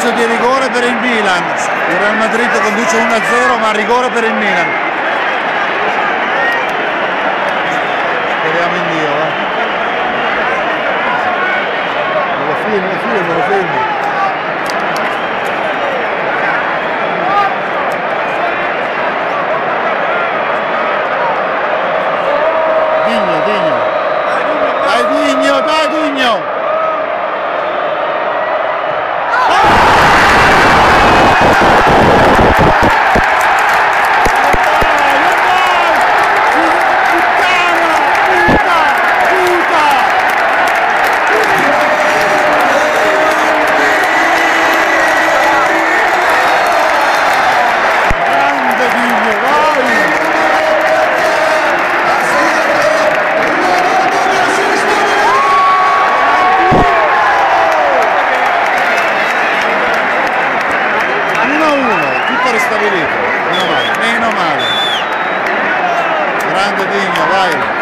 Calcio di rigore per il Milan. Il Real Madrid conduce 1-0, ma rigore per il Milan. Speriamo in Dio, Lo filmo. Digno. Dai Digno! Restabilito, meno male, grande Digno, vai!